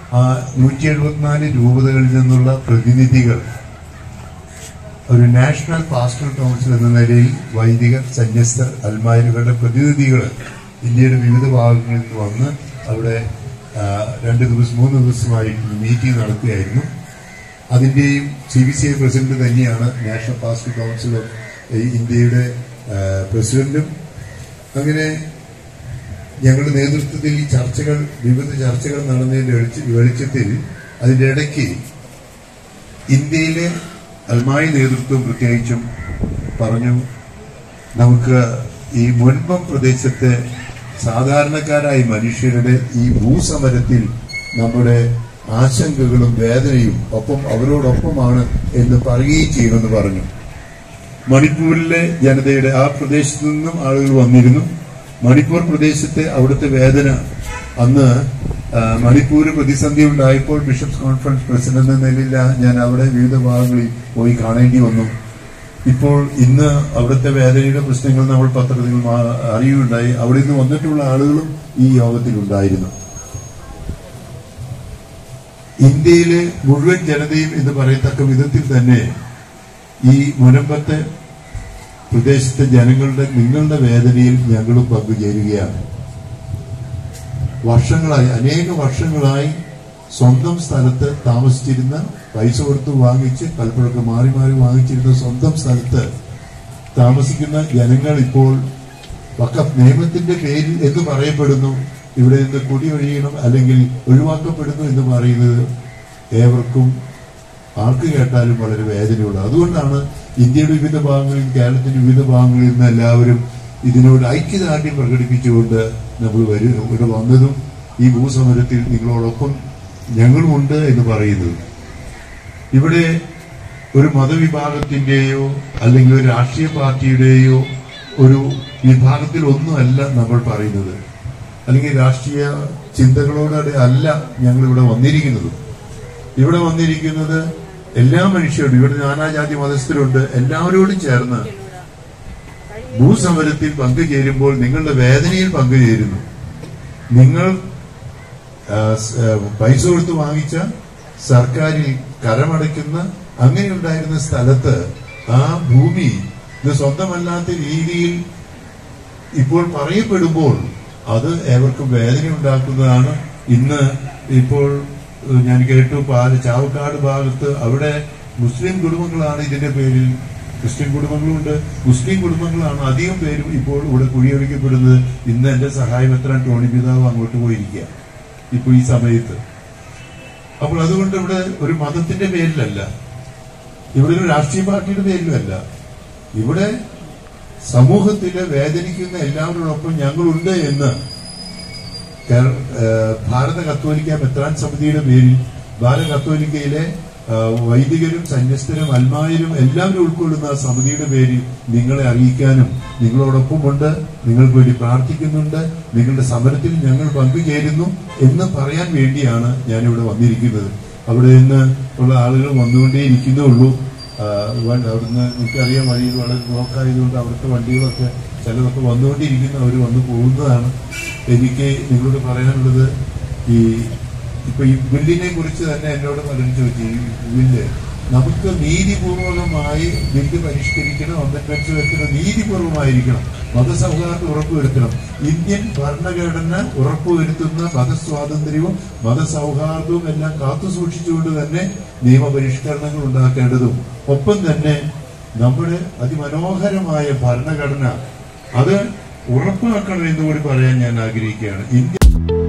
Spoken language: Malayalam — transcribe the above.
ആ 174 രൂപതകളിൽ നിന്നുള്ള പ്രതിനിധികൾ ഒരു നാഷണൽ പാസ്റ്ററൽ കൗൺസിൽ എന്ന നിലയിൽ വൈദികർ, സന്യസ്തർ, അൽമായരുകളുടെ പ്രതിനിധികൾ ഇന്ത്യയുടെ വിവിധ ഭാഗങ്ങളിൽ നിന്ന് വന്ന് അവിടെ 2 ദിവസം 3 ദിവസമായി മീറ്റിംഗ് നടക്കുകയായിരുന്നു. അതിന്റെയും CBCI പ്രസിഡന്റ് തന്നെയാണ് നാഷണൽ പാസ്റ്ററൽ കൗൺസിൽ ഓഫ് ഇന്ത്യയുടെ പ്രസിഡന്റും. അങ്ങനെ ഞങ്ങളുടെ നേതൃത്വത്തിൽ ഈ വിവിധ ചർച്ചകൾ നടന്നതിന്റെ വെളിച്ചത്തിൽ അതിന്റെ ഇടയ്ക്ക് ഇന്ത്യയിലെ അൽമായ നേതൃത്വം പ്രത്യേകിച്ചും പറഞ്ഞു, നമുക്ക് ഈ മുൻപം പ്രദേശത്തെ സാധാരണക്കാരായ മനുഷ്യരുടെ ഈ ഭൂസമരത്തിൽ നമ്മുടെ ആശങ്കകളും വേദനയും ഒപ്പം അവരോടൊപ്പമാണ് എന്ന് പറയുകയും ചെയ്യുമെന്ന് പറഞ്ഞു. മണിപ്പൂരിലെ ജനതയുടെ ആ പ്രദേശത്തു നിന്നും ആളുകൾ വന്നിരുന്നു. മണിപ്പൂർ പ്രദേശത്തെ അവിടുത്തെ വേദന, അന്ന് മണിപ്പൂർ പ്രതിസന്ധി ഉണ്ടായപ്പോൾ ബിഷപ്സ് കോൺഫറൻസ് പ്രസിഡന്റ് എന്ന നിലയിൽ ഞാൻ അവിടെ വിവിധ ഭാഗങ്ങളിൽ പോയി കാണേണ്ടി വന്നു. ഇപ്പോൾ ഇന്ന് അവിടുത്തെ വേദനയുടെ പ്രശ്നങ്ങൾ നമ്മൾ പത്രത്തിൽ അറിയുകയുണ്ടായി. അവിടെ നിന്ന് വന്നിട്ടുള്ള ആളുകളും ഈ യോഗത്തിൽ ഉണ്ടായിരുന്നു. ഇന്ത്യയിലെ മുഴുവൻ ജനതയും എന്ന് പറയത്തക്ക വിധത്തിൽ തന്നെ ഈ മുനമ്പത്തെ പ്രദേശത്തെ നിങ്ങളുടെ വേദനയിൽ ഞങ്ങളും പങ്കുചേരുകയാണ്. അനേക വർഷങ്ങളായി സ്വന്തം സ്ഥലത്ത് താമസിച്ചിരുന്ന, പൈസ കൊടുത്ത് വാങ്ങിച്ച് പലപ്പോഴൊക്കെ മാറി മാറി വാങ്ങിച്ചിരുന്ന സ്വന്തം സ്ഥലത്ത് താമസിക്കുന്ന ജനങ്ങൾ ഇപ്പോൾ വഖഫ് നിയമത്തിന്റെ പേരിൽ എന്ന് പറയപ്പെടുന്നു, ഇവിടെ നിന്ന് കുടിയൊഴിയണം അല്ലെങ്കിൽ ഒഴിവാക്കപ്പെടുന്നു എന്ന് പറയുന്നത് ഏവർക്കും ആർക്ക് കേട്ടാലും വളരെ വേദനയുള്ളൂ. അതുകൊണ്ടാണ് ഇന്ത്യയുടെ വിവിധ ഭാഗങ്ങളിൽ, കേരളത്തിന്റെ വിവിധ ഭാഗങ്ങളിൽ നിന്ന് എല്ലാവരും ഇതിനോട് ഐക്യദാർഢ്യം പ്രകടിപ്പിച്ചുകൊണ്ട് നമ്മൾ ഇവിടെ വന്നതും ഈ ഭൂസമരത്തിൽ നിങ്ങളോടൊപ്പം ഞങ്ങളുമുണ്ട് എന്ന് പറയുന്നത്. ഇവിടെ ഒരു മതവിഭാഗത്തിന്റെയോ അല്ലെങ്കിൽ ഒരു രാഷ്ട്രീയ പാർട്ടിയുടെയോ ഒരു വിഭാഗത്തിൽ ഒന്നുമല്ല നമ്മൾ പറയുന്നത്, അല്ലെങ്കിൽ രാഷ്ട്രീയ ചിന്തകളോടെ അല്ല ഞങ്ങളിവിടെ വന്നിരിക്കുന്നത്. ഇവിടെ വന്നിരിക്കുന്നത് എല്ലാ മനുഷ്യരോടും, ഇവിടെ നാനാജാതി മതസ്ഥരുണ്ട്, എല്ലാവരോടും ചേർന്ന് ഭൂസമരത്തിൽ പങ്കുചേരുമ്പോൾ നിങ്ങളുടെ വേദനയിൽ പങ്കുചേരുന്നു. നിങ്ങൾ പൈസ കൊടുത്ത് വാങ്ങിച്ച, സർക്കാരിൽ കരമടയ്ക്കുന്ന അങ്ങനെയുണ്ടായിരുന്ന സ്ഥലത്ത് ആ ഭൂമി ഇത് സ്വന്തമല്ലാത്ത രീതിയിൽ ഇപ്പോൾ പറയപ്പെടുമ്പോൾ അത് ഏവർക്കും വേദന ഉണ്ടാക്കുന്നതാണ്. ഇന്ന് ഇപ്പോൾ ഞാൻ കേട്ടു ചാവക്കാട് ഭാഗത്ത് അവിടെ മുസ്ലിം കുടുംബങ്ങളാണ് ഇതിന്റെ പേരിൽ, ക്രിസ്ത്യൻ കുടുംബങ്ങളുണ്ട്, മുസ്ലിം കുടുംബങ്ങളാണ് അധികം പേരും ഇപ്പോൾ ഇവിടെ കുടിയൊഴിക്കപ്പെടുന്നത്. ഇന്ന് എന്റെ സഹായമെത്രാൻ ടോണി പിതാവ് അങ്ങോട്ട് പോയിരിക്കുക ഇപ്പോൾ ഈ സമയത്ത്. അപ്പോൾ അതുകൊണ്ട് ഇവിടെ ഒരു മതത്തിന്റെ പേരിലല്ല, ഇവിടെ ഒരു രാഷ്ട്രീയ പാർട്ടിയുടെ പേരിലുമല്ല, ഇവിടെ സമൂഹത്തിലെ വേദനിക്കുന്ന എല്ലാവരോടൊപ്പം ഞങ്ങളുണ്ട് എന്ന് ഭാരത കത്തോലിക്ക മെത്രാൻ സമിതിയുടെ പേരിൽ ഭാരത കത്തോലിക്കയിലെ വൈദികരും സന്യസ്തരും അൽമായരും എല്ലാവരും ഉൾക്കൊള്ളുന്ന ആ സമിതിയുടെ പേരിൽ നിങ്ങളെ അറിയിക്കാനും നിങ്ങളോടൊപ്പമുണ്ട്, നിങ്ങൾക്ക് വേണ്ടി പ്രാർത്ഥിക്കുന്നുണ്ട്, നിങ്ങളുടെ സമരത്തിൽ ഞങ്ങൾ പങ്കുചേരുന്നു എന്ന് പറയാൻ വേണ്ടിയാണ് ഞാനിവിടെ വന്നിരിക്കുന്നത്. അവിടെ നിന്ന് ഉള്ള ആളുകൾ വന്നുകൊണ്ടേയിരിക്കുന്നേ ഉള്ളൂ. അവിടുന്ന് നിങ്ങൾക്കറിയാം, വഴിയിൽ വളരെ ബ്ലോക്ക് ആയതുകൊണ്ട് അവിടുത്തെ വണ്ടികളൊക്കെ ചിലതൊക്കെ വന്നുകൊണ്ടിരിക്കുന്നു, അവർ വന്നു പോകുന്നതാണ്. എനിക്ക് നിങ്ങളോട് പറയാനുള്ളത്, ഇപ്പൊ ഈ ബില്ലിനെ കുറിച്ച് തന്നെ എന്നോട് പലരും ചോദിച്ചു, ഈ ബില്ല് നമുക്ക് നീതിപൂർവകമായി ബില്ല് പരിഷ്കരിക്കണം, അമെന്റ്മെന്റ്സ് വരുത്തണം, നീതിപൂർവമായിരിക്കണം, മതസൗഹാർദ്ദം ഉറപ്പുവരുത്തണം. ഇന്ത്യൻ ഭരണഘടന ഉറപ്പുവരുത്തുന്ന മതസ്വാതന്ത്ര്യവും മതസൗഹാർദ്ദവും എല്ലാം കാത്തുസൂക്ഷിച്ചുകൊണ്ട് തന്നെ നിയമപരിഷ്കരണങ്ങൾ ഉണ്ടാക്കേണ്ടതും, ഒപ്പം തന്നെ നമ്മുടെ അതിമനോഹരമായ ഭരണഘടന അത് ഉറപ്പാക്കണം എന്നുകൂടി പറയാൻ ഞാൻ ആഗ്രഹിക്കുകയാണ്. ഇന്ത്യ